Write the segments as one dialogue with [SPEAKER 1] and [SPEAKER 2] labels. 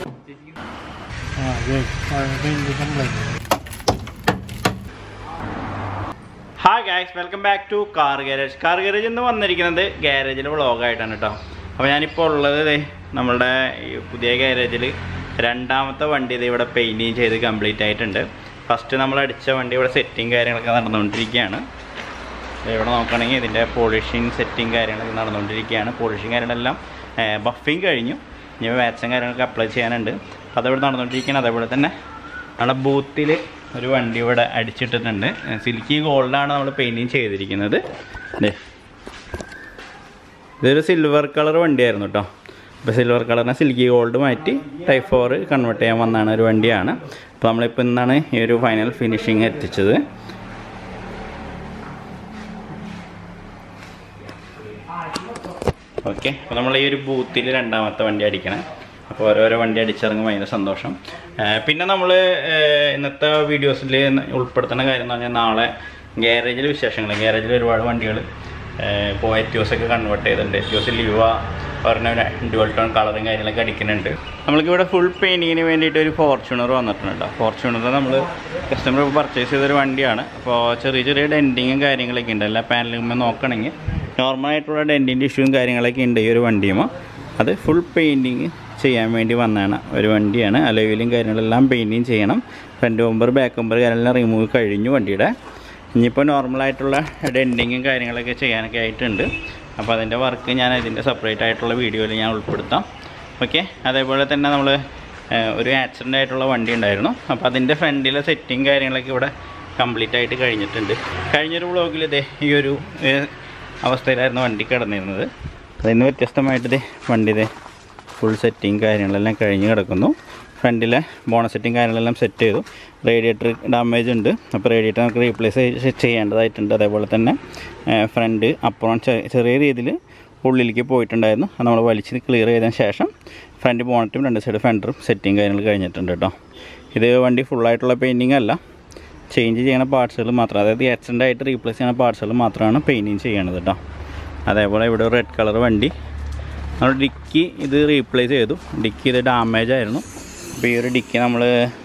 [SPEAKER 1] Hi guys, welcome back to car garage. Car garage എന്ന് വന്നിരിക്കുന്നത് ഗാരേജിലെ വ്ളോഗായിട്ടാണ് കേട്ടോ. അപ്പോൾ ഞാനിപ്പോൾ ഉള്ളത് നമ്മളുടെ ഈ പുതിയ ഗാരേജിൽ രണ്ടാമത്തെ വണ്ടി ഇത് ഇവിടെ പെയിൻറ്റിങ് ചെയ്ത് കംപ്ലീറ്റ് ആയിട്ടുണ്ട്. ഫസ്റ്റ് നമ്മൾ അടിച്ച വണ്ടി ഇവിടെ സെറ്റിങ് കാര്യങ്ങളൊക്കെ നടന്നുകൊണ്ടിരിക്കുകയാണ്. ഇവിടെ നോക്കുകയാണെങ്കിൽ ഇതിൻ്റെ പോളിഷിങ് സെറ്റിങ് കാര്യങ്ങളൊക്കെ നടന്നുകൊണ്ടിരിക്കുകയാണ്. പോളിഷിങ് കാര്യങ്ങളെല്ലാം ബഫിങ് കഴിഞ്ഞു. ഇനി വാക്സിൻ കാര്യങ്ങളൊക്കെ അപ്ലൈ ചെയ്യാനുണ്ട്. അതവിടെ നടന്നുകൊണ്ടിരിക്കുകയാണ്. അതേപോലെ തന്നെ നമ്മുടെ ബൂത്തിൽ ഒരു വണ്ടി ഇവിടെ അടിച്ചിട്ടിട്ടുണ്ട്. സിൽക്കി ഗോൾഡാണ് നമ്മൾ പെയിൻറ്റിങ് ചെയ്തിരിക്കുന്നത്. ഇതൊരു സിൽവർ കളർ വണ്ടിയായിരുന്നു കേട്ടോ. അപ്പോൾ സിൽവർ കളറിനെ സിൽക്കി ഗോൾഡ് മാറ്റി ടൈപ്പ് 4 കൺവേർട്ട് ചെയ്യാൻ വന്നാണ് ഒരു വണ്ടിയാണ്. അപ്പോൾ നമ്മളിപ്പോൾ ഇന്നാണ് ഈ ഒരു ഫൈനൽ ഫിനിഷിങ് എത്തിച്ചത്. ഓക്കെ, അപ്പോൾ നമ്മൾ ഈ ഒരു ബൂത്തിൽ രണ്ടാമത്തെ വണ്ടി അടിക്കണം. അപ്പോൾ ഓരോരോ വണ്ടി അടിച്ചിറങ്ങും, ഭയങ്കര സന്തോഷം. പിന്നെ നമ്മൾ ഇന്നത്തെ വീഡിയോസിൽ ഉൾപ്പെടുത്തുന്ന കാര്യം എന്ന് പറഞ്ഞാൽ നാളെ ഗാരേജിൽ വിശേഷങ്ങൾ. ഗാരേജിൽ ഒരുപാട് വണ്ടികൾ ഇപ്പോൾ എറ്റിയോസൊക്കെ കൺവേർട്ട് ചെയ്തിട്ടുണ്ട്. എറ്റിയോസ് ലിവ പറഞ്ഞ ഡ്യുവൽ ടോൺ കളറും കാര്യങ്ങളൊക്കെ അടിക്കുന്നുണ്ട്. നമ്മൾക്കിവിടെ ഫുൾ പെയിൻറ്റിങ്ങിന് വേണ്ടിയിട്ട് ഒരു ഫോർച്യൂണർ വന്നിട്ടുണ്ട്. ഫോർച്യൂണർ നമ്മൾ കസ്റ്റമർ പർച്ചേസ് ചെയ്തൊരു വണ്ടിയാണ്. അപ്പോൾ ചെറിയ ചെറിയ ഡെൻറ്റിങ്ങും കാര്യങ്ങളൊക്കെ ഉണ്ട്. എല്ലാ പാനലുമ്പോൾ നോക്കണമെങ്കിൽ നോർമലായിട്ടുള്ള ഡെൻറ്റിൻ്റെ ഇഷ്യൂവും കാര്യങ്ങളൊക്കെ ഉണ്ട് ഈ ഒരു വണ്ടിയുമ്പോൾ. അത് ഫുൾ പെയിൻറ്റിങ് ചെയ്യാൻ വേണ്ടി വന്നതാണ് ഒരു വണ്ടിയാണ്. അലോയിലും കാര്യങ്ങളെല്ലാം പെയിൻറ്റിങ് ചെയ്യണം. ഫ്രണ്ട് ബമ്പർ ബാക്ക് ബമ്പർ കാര്യങ്ങളെല്ലാം റിമൂവ് കഴിഞ്ഞു വണ്ടിയുടെ. ഇനിയിപ്പോൾ നോർമലായിട്ടുള്ള ഡെൻറ്റിങ്ങും കാര്യങ്ങളൊക്കെ ചെയ്യാനൊക്കെ ആയിട്ടുണ്ട്. അപ്പോൾ അതിൻ്റെ വർക്ക് ഞാൻ ഇതിൻ്റെ സെപ്പറേറ്റ് ആയിട്ടുള്ള വീഡിയോയിൽ ഞാൻ ഉൾപ്പെടുത്താം. ഓക്കെ, അതേപോലെ തന്നെ നമ്മൾ ഒരു ആക്സിഡൻ്റ് ആയിട്ടുള്ള വണ്ടി ഉണ്ടായിരുന്നു. അപ്പോൾ അതിൻ്റെ ഫ്രണ്ടിലെ സെറ്റിങ് കാര്യങ്ങളൊക്കെ ഇവിടെ കംപ്ലീറ്റ് ആയിട്ട് കഴിഞ്ഞിട്ടുണ്ട്. കഴിഞ്ഞൊരു വ്ളോഗിൽ ഇതേ ഈ ഒരു അവസ്ഥയിലായിരുന്നു വണ്ടി കിടന്നിരുന്നത്. അതിന് വ്യത്യസ്തമായിട്ട് ഇതേ വണ്ടി ഇതേ ഫുൾ സെറ്റിങ് കാര്യങ്ങളെല്ലാം കഴിഞ്ഞ് കിടക്കുന്നു. ഫ്രണ്ടിലെ ബോണസ് സെറ്റിങ് കാര്യങ്ങളെല്ലാം സെറ്റ് ചെയ്തു. റേഡിയേറ്റർ ഡാമേജ് ഉണ്ട്. അപ്പോൾ റേഡിയേറ്റർ നമുക്ക് റീപ്ലേസ് ചെയ്യേണ്ടതായിട്ടുണ്ട്. അതേപോലെ തന്നെ ഫ്രണ്ട് അപ്പുറം ചെറിയ രീതിയിൽ ഉള്ളിലേക്ക് പോയിട്ടുണ്ടായിരുന്നു. അത് നമ്മൾ വലിച്ച് ക്ലിയർ ചെയ്തതിന് ശേഷം ഫ്രണ്ട് ബോണറ്റും രണ്ട് സൈഡ് ഫെൻഡറും സെറ്റിങ് കാര്യങ്ങൾ കഴിഞ്ഞിട്ടുണ്ട് കേട്ടോ. ഇത് വണ്ടി ഫുള്ളായിട്ടുള്ള പെയിൻറ്റിങ് അല്ല, ചേഞ്ച് ചെയ്യണ പാർട്സുകൾ മാത്രം, അതായത് ആക്സിഡൻ്റ് ആയിട്ട് റീപ്ലേസ് ചെയ്യുന്ന പാർട്സുകൾ മാത്രമാണ് പെയിൻറ്റിങ് ചെയ്യണത് കേട്ടോ. അതേപോലെ ഇവിടെ റെഡ് കളർ വണ്ടി നമ്മൾ ഡിക്കി ഇത് റീപ്ലേസ് ചെയ്തു. ഡിക്കി ഇത് ഡാമേജ് ആയിരുന്നു. അപ്പോൾ ഈ ഒരു ഡിക്കി നമ്മൾ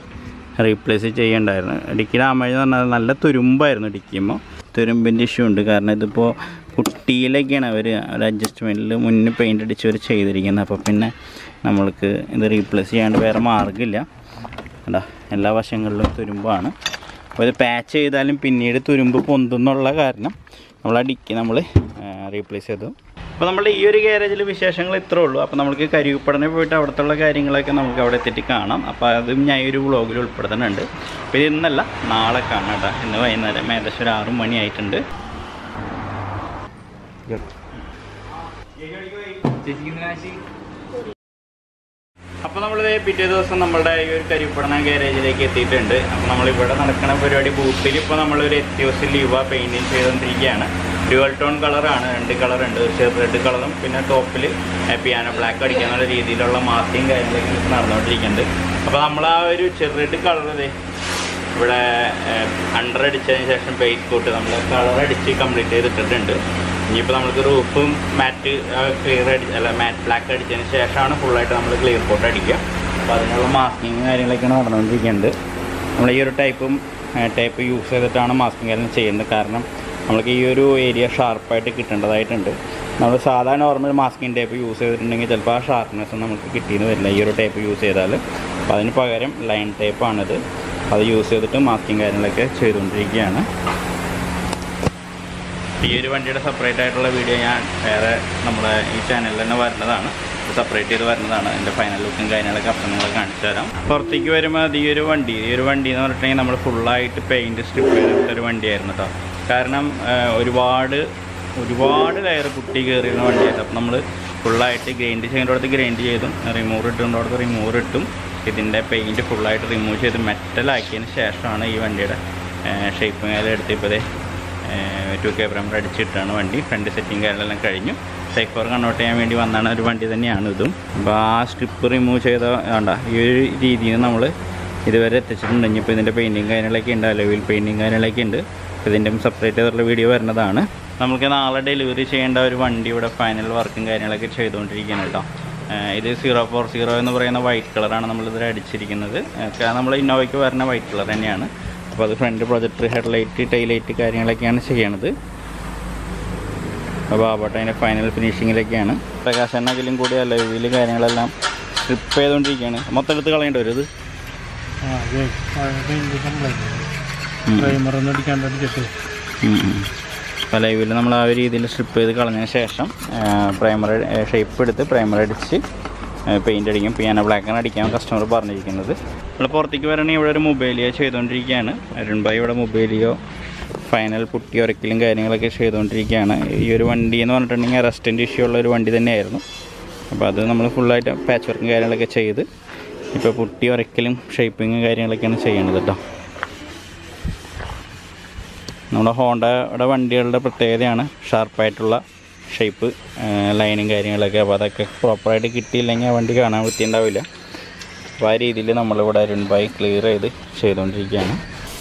[SPEAKER 1] റീപ്ലേസ് ചെയ്യേണ്ടായിരുന്നു. ഡിക്കി ഡാമേജ് എന്ന് പറഞ്ഞാൽ നല്ല തുരുമ്പായിരുന്നു. ഡിക്കിയുമ്പോൾ തുരുമ്പിൻ്റെ ഇഷ്യൂ ഉണ്ട്. കാരണം ഇതിപ്പോൾ കുട്ടിയിലൊക്കെയാണ് അവർ ഒരു അഡ്ജസ്റ്റ്മെൻറ്റിൽ മുന്നേ പെയിൻ്റ് അടിച്ചവർ ചെയ്തിരിക്കുന്നത്. അപ്പോൾ പിന്നെ നമ്മൾക്ക് ഇത് റീപ്ലേസ് ചെയ്യാണ്ട് വേറെ മാർഗ്ഗമില്ല. എന്താ എല്ലാ വശങ്ങളിലും തുരുമ്പാണ്. അപ്പോൾ ഇത് പാച്ച് ചെയ്താലും പിന്നീട് തുരുമ്പ് പൊന്തുന്നുള്ള കാരണം നമ്മൾ ആ ഡിക്കി നമ്മൾ റീപ്ലേസ് ചെയ്തു. അപ്പോൾ നമ്മുടെ ഈ ഒരു ഗാരേജിൽ വിശേഷങ്ങൾ ഇത്രേ ഉള്ളൂ. അപ്പോൾ നമുക്ക് കരിപ്പടനെ പോയിട്ട് അവിടുത്തെ കാര്യങ്ങളൊക്കെ നമുക്ക് അവിടെ എത്തിയിട്ട് കാണാം. അപ്പോൾ അതും ഞാൻ ഈ ഒരു വ്ളോഗിൽ ഉൾപ്പെടുത്തുന്നുണ്ട്. അപ്പോൾ ഇത് ഇന്നല്ല, നാളെ കാണാം കേട്ടോ. ഇന്ന് വൈകുന്നേരം ഏകദേശം ഒരു 6 മണി ആയിട്ടുണ്ട്. അപ്പോൾ നമ്മളിത് പിറ്റേ ദിവസം നമ്മളുടെ ഈ ഒരു കരിപ്പടന ഗാരേജിലേക്ക് എത്തിയിട്ടുണ്ട്. അപ്പോൾ നമ്മളിവിടെ നടക്കുന്ന പരിപാടി ബൂത്തിൽ ഇപ്പോൾ നമ്മളൊരു എറ്റിയോസ് ലിവ പെയിൻറ്റിങ് ചെയ്തുകൊണ്ടിരിക്കുകയാണ്. ഡ്യുവൽ ടോൺ കളറാണ്, 2 കളറുണ്ട്. ചെറു റെഡ് കളറും പിന്നെ ടോപ്പിൽ പിയാനോ ബ്ലാക്ക് അടിക്കാനുള്ള രീതിയിലുള്ള മാർക്കിങ് കാര്യങ്ങളൊക്കെ നടന്നുകൊണ്ടിരിക്കുന്നുണ്ട്. അപ്പോൾ നമ്മൾ ആ ഒരു ചെറു റെഡ് കളർ ഇവിടെ അണ്ടർ അടിച്ചതിന് ശേഷം ബേസ് കോട്ട് നമ്മൾ കളർ അടിച്ച് കംപ്ലീറ്റ് ചെയ്തിട്ടിട്ടുണ്ട്. ഇനിയിപ്പോൾ നമുക്ക് റൂഫും മാറ്റ് ക്ലിയർ മാറ്റ് ബ്ലാക്ക് അടിച്ചതിന് ശേഷമാണ് ഫുള്ളായിട്ട് നമ്മൾ ക്ലിയർ കോട്ട് അടിക്കുക. അപ്പോൾ അതിനുള്ള മാസ്കിങ് കാര്യങ്ങളൊക്കെയാണ് നടന്നുകൊണ്ടിരിക്കുന്നുണ്ട്. നമ്മൾ ഈ ഒരു ടൈപ്പ് യൂസ് ചെയ്തിട്ടാണ് മാസ്കിങ് കാര്യങ്ങൾ ചെയ്യുന്നത്. കാരണം നമ്മൾക്ക് ഈ ഒരു ഏരിയ ഷാർപ്പായിട്ട് കിട്ടേണ്ടതായിട്ടുണ്ട്. നമ്മൾ സാധാരണ നോർമൽ മാസ്കിങ് ടൈപ്പ് യൂസ് ചെയ്തിട്ടുണ്ടെങ്കിൽ ചിലപ്പോൾ ആ ഷാർപ്നെസ് നമുക്ക് കിട്ടിയെന്ന് വരില്ല ഈ ഒരു ടൈപ്പ് യൂസ് ചെയ്താൽ. അപ്പോൾ അതിന് പകരം ലൈൻ ടൈപ്പാണിത്. അത് യൂസ് ചെയ്തിട്ട് മാസ്കിങ് കാര്യങ്ങളൊക്കെ ചെയ്തുകൊണ്ടിരിക്കുകയാണ്. ഈ ഒരു വണ്ടിയുടെ സെപ്പറേറ്റ് ആയിട്ടുള്ള വീഡിയോ ഞാൻ വേറെ നമ്മുടെ ഈ ചാനലിൽ തന്നെ വരുന്നതാണ്, സെപ്പറേറ്റ് ചെയ്ത് വരുന്നതാണ്. എൻ്റെ ഫൈനൽ ലുക്കും കാര്യങ്ങളൊക്കെ അപ്പം നിങ്ങളെ കാണിച്ചു തരാം. പുറത്തേക്ക് വരുമ്പോൾ ഈ ഒരു വണ്ടി എന്ന് പറഞ്ഞിട്ടുണ്ടെങ്കിൽ നമ്മൾ ഫുള്ളായിട്ട് പെയിൻറ്റ് സ്ട്രിപ്പ് ചെയ്തിട്ടൊരു വണ്ടിയായിരുന്നു കേട്ടോ. കാരണം ഒരുപാട് ലെയർ കുട്ടി കയറിയിരുന്ന വണ്ടിയായിരുന്നു. അപ്പം നമ്മൾ ഫുള്ളായിട്ട് ഗ്രൈൻഡ് ചെയ്യേണ്ടടുത്ത് ഗ്രൈൻഡ് ചെയ്തും റിമൂവർ ഇട്ടുകൊണ്ടടുത്ത് റിമൂവർ ഇട്ടും ഇതിൻ്റെ പെയിൻറ്റ് ഫുള്ളായിട്ട് റിമൂവ് ചെയ്ത് മെറ്റലാക്കിയതിന് ശേഷമാണ് ഈ വണ്ടിയുടെ ഷേപ്പ് കാര്യം എടുത്തിപ്പോൾ 2K പ്രൈമർ അടിച്ചിട്ടാണ് വണ്ടി. ഫ്രണ്ട് സെറ്റിങ് കാര്യങ്ങളെല്ലാം കഴിഞ്ഞു. ടൈപ്പ് 4 കൺവേർട്ട് ചെയ്യാൻ വേണ്ടി വന്നാണ് ഒരു വണ്ടി തന്നെയാണ് ഇതും. അപ്പോൾ ആ സ്ട്രിപ്പ് റിമൂവ് ചെയ്ത വേണ്ട ഈ ഒരു രീതിയിൽ നമ്മൾ ഇതുവരെ എത്തിച്ചിട്ടുണ്ട്. ഇനിയിപ്പോൾ ഇതിൻ്റെ പെയിൻറ്റിങ് കാര്യങ്ങളൊക്കെ ഉണ്ട്, അലോയിൽ പെയിൻറ്റിങ് കാര്യങ്ങളൊക്കെ ഉണ്ട്. അപ്പോൾ ഇതിൻ്റെ സെപ്പറേറ്റ് ചെയ്തിട്ടുള്ള വീഡിയോ വരുന്നതാണ്. നമുക്ക് നാളെ ഡെലിവറി ചെയ്യേണ്ട ഒരു വണ്ടി ഇവിടെ ഫൈനൽ വർക്കും കാര്യങ്ങളൊക്കെ ചെയ്തുകൊണ്ടിരിക്കുകയാണ് കേട്ടോ. ഇത് 040 എന്ന് പറയുന്ന വൈറ്റ് കളറാണ് നമ്മളിതിൽ അടിച്ചിരിക്കുന്നത്. നമ്മൾ ഇന്നോവയ്ക്ക് വരുന്ന വൈറ്റ് കളർ തന്നെയാണ്. അപ്പോൾ അത് ഫ്രണ്ട് പ്രൊജക്ടർ, ഹെഡ്ലൈറ്റ്, ടൈലൈറ്റ് കാര്യങ്ങളൊക്കെയാണ് ചെയ്യണത്. അപ്പോൾ ആവട്ടെ അതിൻ്റെ ഫൈനൽ ഫിനിഷിങ്ങിലൊക്കെയാണ്. പ്രകാശന അതിലും കൂടി ലൈവിൽ കാര്യങ്ങളെല്ലാം സ്ട്രിപ്പ് ചെയ്തുകൊണ്ടിരിക്കുകയാണ്. മൊത്തം എടുത്ത് കളയേണ്ടി വരും ഇത്. അപ്പോൾ ലൈവിൽ നമ്മൾ ആ ഒരു രീതിയിൽ സ്ട്രിപ്പ് ചെയ്ത് കളഞ്ഞതിന് ശേഷം പ്രൈമർ ഷേപ്പ് എടുത്ത് പ്രൈമർ അടിച്ച് പെയിൻ്റ് അടിക്കും. പിയാനോ ബ്ലാക്കാണ് അടിക്കാൻ കസ്റ്റമർ പറഞ്ഞിരിക്കുന്നത്. നമ്മൾ പുറത്തേക്ക് വരണമെങ്കിൽ ഇവിടെ ഒരു മൊബൈലിയോ ചെയ്തുകൊണ്ടിരിക്കുകയാണ്. അരുൺ ഭായി ഇവിടെ മൊബൈലിയോ ഫൈനൽ പുട്ടി ഉരക്കലും കാര്യങ്ങളൊക്കെ ചെയ്തുകൊണ്ടിരിക്കുകയാണ്. ഈ ഒരു വണ്ടി എന്ന് പറഞ്ഞിട്ടുണ്ടെങ്കിൽ റെസ്റ്റൻ്റ് ഇഷ്യൂ ഉള്ള ഒരു വണ്ടി തന്നെയായിരുന്നു. അപ്പോൾ അത് നമ്മൾ ഫുള്ളായിട്ട് പാച്ച് വർക്കും കാര്യങ്ങളൊക്കെ ചെയ്ത് ഇപ്പോൾ പുട്ടി ഉരക്കലും ഷേപ്പിങ്ങും കാര്യങ്ങളൊക്കെയാണ് ചെയ്യണത് കേട്ടോ. നമ്മുടെ ഹോണ്ടയുടെ വണ്ടികളുടെ പ്രത്യേകതയാണ് ഷാർപ്പായിട്ടുള്ള ഷേപ്പ്, ലൈനും കാര്യങ്ങളൊക്കെ. അപ്പോൾ അതൊക്കെ പ്രോപ്പറായിട്ട് കിട്ടിയില്ലെങ്കിൽ ആ വണ്ടി കാണാൻ വൃത്തിയുണ്ടാവില്ല. അപ്പോൾ ആ രീതിയിൽ നമ്മളിവിടെ അരുൺ ഭായി ക്ലിയർ ചെയ്തുകൊണ്ടിരിക്കുകയാണ്.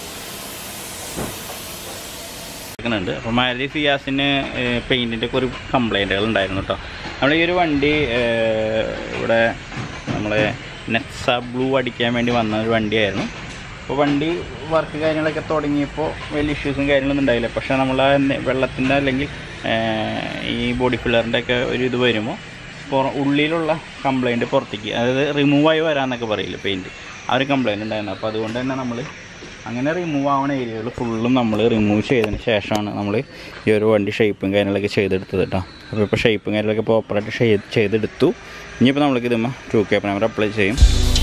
[SPEAKER 1] ണ്ട്. അപ്പോൾ മാരുതി സിയാസിന് പെയിൻറ്റിൻ്റെ ഒക്കെ ഒരു കംപ്ലൈൻറ്റുകൾ ഉണ്ടായിരുന്നു കേട്ടോ. നമ്മൾ ഈ ഒരു വണ്ടി ഇവിടെ നമ്മളെ നെക്സ ബ്ലൂ അടിക്കാൻ വേണ്ടി വന്ന ഒരു വണ്ടിയായിരുന്നു. അപ്പോൾ വണ്ടി വർക്ക് കാര്യങ്ങളൊക്കെ തുടങ്ങിയപ്പോൾ വലിയ ഇഷ്യൂസും കാര്യങ്ങളൊന്നും ഉണ്ടായില്ല. പക്ഷേ നമ്മൾ വെള്ളത്തിൻ്റെ അല്ലെങ്കിൽ ഈ ബോഡി ഫില്ലറിൻ്റെ ഒക്കെ ഒരു ഇത് വരുമ്പോൾ ഉള്ളിലുള്ള കംപ്ലൈൻറ്റ് പുറത്തേക്ക്, അതായത് റിമൂവായി വരാമെന്നൊക്കെ പറയില്ല പെയിൻറ്റ്, ആ ഒരു കംപ്ലൈൻറ്റ് ഉണ്ടായിരുന്നു. അപ്പോൾ അതുകൊണ്ട് തന്നെ നമ്മൾ അങ്ങനെ റിമൂവ് ആവുന്ന ഏരിയകൾ ഫുള്ളും നമ്മൾ റിമൂവ് ചെയ്തതിന് ശേഷമാണ് നമ്മൾ ഈ ഒരു വണ്ടി ഷേപ്പും കാര്യങ്ങളൊക്കെ ചെയ്തെടുത്തത് കേട്ടോ. അപ്പോൾ ഇപ്പോൾ ഷേപ്പും കാര്യങ്ങളൊക്കെ പ്രോപ്പറായിട്ട് ചെയ്തെടുത്തു. ഇനിയിപ്പോൾ നമ്മൾക്ക് ഇതുമ്പോൾ 2K പ്രൈമർ അപ്ലൈ ചെയ്യും.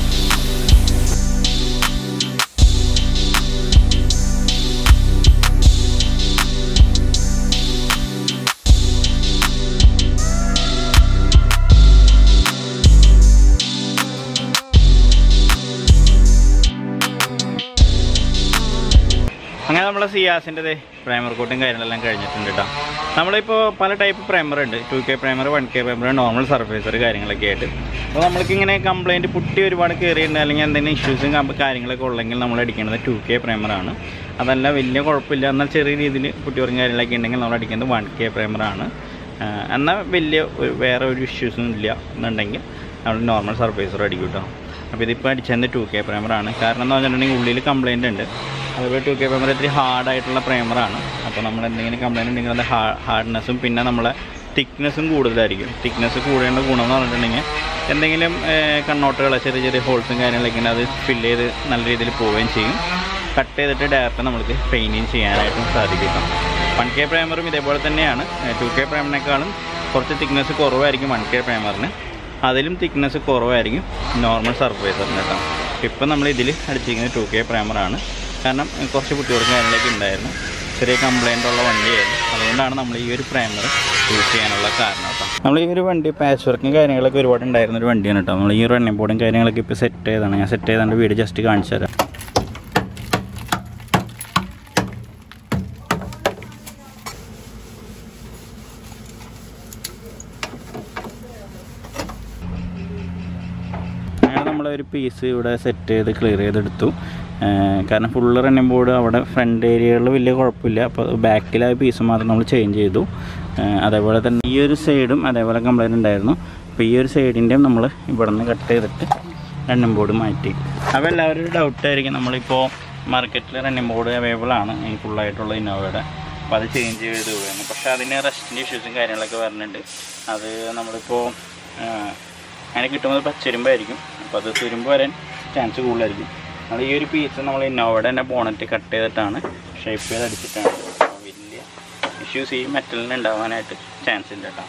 [SPEAKER 1] അങ്ങനെ നമ്മളെ സിയാസിൻ്റെ പ്രൈമർ കോട്ടും കാര്യങ്ങളെല്ലാം കഴിഞ്ഞിട്ടുണ്ട് കേട്ടോ. നമ്മളിപ്പോൾ പല ടൈപ്പ് പ്രൈമർ ഉണ്ട്. 2K primer, 1K primer, normal surfacer കാര്യങ്ങളൊക്കെ ആയിട്ട്. അപ്പോൾ നമ്മൾക്കിങ്ങനെ കംപ്ലൈൻറ്റ് പുട്ടി ഒരുപാട് കയറിയിട്ടുണ്ട് അല്ലെങ്കിൽ എന്തെങ്കിലും ഇഷ്യൂസും കാര്യങ്ങളൊക്കെ ഉള്ളെങ്കിൽ നമ്മൾ അടിക്കുന്നത് 2K പ്രൈമറാണ്. അതല്ല വലിയ കുഴപ്പമില്ല എന്നാൽ ചെറിയ രീതിയിൽ പുട്ടി കുറഞ്ഞ കാര്യങ്ങളൊക്കെ ഉണ്ടെങ്കിൽ നമ്മൾ അടിക്കുന്നത് 1K പ്രൈമറാണ്. എന്നാൽ വലിയ വേറെ ഒരു ഇഷ്യൂസും ഇല്ല എന്നുണ്ടെങ്കിൽ നമ്മൾ നോർമൽ സർഫേസർ അടിക്കും കേട്ടോ. അപ്പോൾ ഇതിപ്പോൾ അടിച്ചത് 2K പ്രൈമറാണ്. കാരണം എന്ന് പറഞ്ഞിട്ടുണ്ടെങ്കിൽ ഉള്ളിൽ കംപ്ലൈൻറ്റ് ഉണ്ട്. അതുപോലെ 2K പ്രൈമർ ഇത്തിരി ഹാർഡായിട്ടുള്ള പ്രൈമറാണ്. അപ്പോൾ നമ്മൾ എന്തെങ്കിലും കംപ്ലൈൻറ്റ് ഉണ്ടെങ്കിൽ അത് ഹാർഡ്നെസ്സും പിന്നെ നമ്മളെ തിക്നെസ്സും കൂടുതലായിരിക്കും. തിക്നെസ് കൂടേണ്ട ഗുണമെന്ന് പറഞ്ഞിട്ടുണ്ടെങ്കിൽ എന്തെങ്കിലും കണ്ണോട്ടുകൾ ചെറിയ ചെറിയ ഹോൾസും കാര്യങ്ങളൊക്കെ അത് ഫില്ല് ചെയ്ത് നല്ല രീതിയിൽ പോവുകയും ചെയ്യും. കട്ട് ചെയ്തിട്ട് ഡയറക്റ്റ് നമുക്ക് പെയിൻറ്റിങ് ചെയ്യാനായിട്ടും സാധിക്കും. 1K പ്രൈമറും ഇതേപോലെ തന്നെയാണ്. 2K പ്രൈമറിനേക്കാളും കുറച്ച് തിക്നെസ് കുറവായിരിക്കും 1K പ്രൈമറിന്. അതിലും തിക്നെസ് കുറവായിരിക്കും നോർമൽ സർഫേസറിന് കേട്ടോ. ഇപ്പം നമ്മൾ ഇതിൽ അടിച്ചിരിക്കുന്നത് 2K പ്രൈമറാണ്. കാരണം കുറച്ച് കുട്ടികൾക്ക് കാര്യങ്ങളൊക്കെ ഉണ്ടായിരുന്നു, ചെറിയ കംപ്ലൈൻ്റ് ഉള്ള വണ്ടിയായിരുന്നു. അതുകൊണ്ടാണ് നമ്മൾ ഈ ഒരു പ്രൈമർ യൂസ് ചെയ്യാനുള്ള കാരണം കേട്ടോ. നമ്മൾ ഈ ഒരു വണ്ടി പാച്ച് വർക്കും കാര്യങ്ങളൊക്കെ ഒരുപാട് ഉണ്ടായിരുന്ന ഒരു വണ്ടിയാണ് കേട്ടോ. നമ്മൾ ഈ ഒരു റണ്ണിംഗ് ബോർഡും കാര്യങ്ങളൊക്കെ ഇപ്പോൾ സെറ്റ് ചെയ്താണ്. ഞാൻ സെറ്റ് ചെയ്താണ്ട് വീഡിയോ ജസ്റ്റ് കാണിച്ചു തരാം. ഒരു പീസ് ഇവിടെ സെറ്റ് ചെയ്ത് ക്ലിയർ ചെയ്തെടുത്തു. കാരണം ഫുള്ള് റണ്ണിംഗ് ബോർഡ് അവിടെ ഫ്രണ്ട് ഏരിയകളിൽ വലിയ കുഴപ്പമില്ല. അപ്പോൾ ബാക്കിലെ പീസ് മാത്രം നമ്മൾ ചേഞ്ച് ചെയ്തു. അതേപോലെ തന്നെ ഈ ഒരു സൈഡും അതേപോലെ കംപ്ലൈൻറ്റ് ഉണ്ടായിരുന്നു. അപ്പോൾ ഈ ഒരു സൈഡിൻ്റെയും നമ്മൾ ഇവിടെ നിന്ന് കട്ട് ചെയ്തിട്ട് റണ്ണിംഗ് ബോർഡ് മാറ്റി. അപ്പോൾ എല്ലാവരും ഒരു ഡൗട്ടായിരിക്കും, നമ്മളിപ്പോൾ മാർക്കറ്റിൽ റണ്ണിംഗ് ബോർഡ് അവൈലബിൾ ആണ് ഈ ഫുള്ളായിട്ടുള്ള ഇന്നോവയുടെ. അപ്പോൾ അത് ചേഞ്ച് ചെയ്ത് പോവുകയാണ്. പക്ഷേ അതിന് റെസ്റ്റിൻ്റെ ഇഷ്യൂസും കാര്യങ്ങളൊക്കെ വരുന്നുണ്ട്. അത് നമ്മളിപ്പോൾ അങ്ങനെ കിട്ടുമ്പോൾ പച്ചരുമ്പായിരിക്കും. അപ്പോൾ അത് തുരുമ്പ് വരാൻ ചാൻസ് കൂടുതലായിരിക്കും. നമ്മൾ ഈ ഒരു പീസ് നമ്മൾ ഇന്നോവയുടെ തന്നെ ബോണറ്റ് കട്ട് ചെയ്തിട്ടാണ് ഷേപ്പ് ചെയ്ത് അടിച്ചിട്ടാണ്. വലിയ ഇഷ്യൂസ് ഈ മെറ്റലിന് ഉണ്ടാവാനായിട്ട് ചാൻസ് ഇല്ല കേട്ടോ.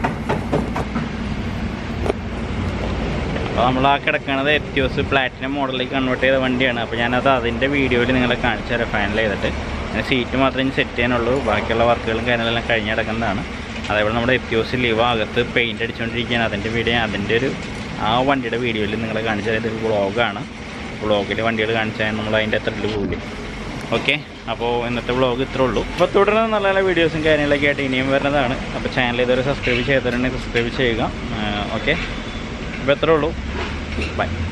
[SPEAKER 1] അപ്പോൾ നമ്മൾ ആ കിടക്കുന്നത് എത്തിയോസ് പ്ലാറ്റിനം മോഡലിലേക്ക് കൺവേർട്ട് ചെയ്ത വണ്ടിയാണ്. അപ്പോൾ ഞാനത് അതിൻ്റെ വീഡിയോയിൽ നിങ്ങളെ കാണിച്ചു തരാം ഫൈനൽ ചെയ്തിട്ട്. അങ്ങനെ സീറ്റ് മാത്രമേ ഇനി സെറ്റ് ചെയ്യാനുള്ളൂ. ബാക്കിയുള്ള വർക്കുകളും കാര്യങ്ങളെല്ലാം കഴിഞ്ഞ് കിടക്കുന്നതാണ്. അതേപോലെ നമ്മുടെ എത്തിയോസ് ലീവ് അകത്ത് പെയിൻറ്റ് അടിച്ചുകൊണ്ടിരിക്കുകയാണ്. അതിൻ്റെ വീഡിയോ ആ വണ്ടിയുടെ വീഡിയോയിൽ നിങ്ങളെ കാണിച്ചു തരാം. ഇതൊരു വ്ളോഗാണ്. വ്ളോഗിൽ വണ്ടികൾ കാണിച്ചാൽ നമ്മൾ അതിൻ്റെ അത്രയിൽ പോകില്ല. ഓക്കെ, അപ്പോൾ ഇന്നത്തെ വ്ളോഗ് ഇത്രേ ഉള്ളൂ. അപ്പോൾ തുടർന്ന് നല്ല നല്ല വീഡിയോസും കാര്യങ്ങളൊക്കെ ആയിട്ട് ഇനിയും വരുന്നതാണ്. അപ്പോൾ ചാനൽ ഇതുവരെ സബ്സ്ക്രൈബ് ചെയ്തിട്ടുണ്ടെങ്കിൽ സബ്സ്ക്രൈബ് ചെയ്യുക. ഓക്കെ, അപ്പോൾ ഇത്രേ ഉള്ളൂ. ബൈ.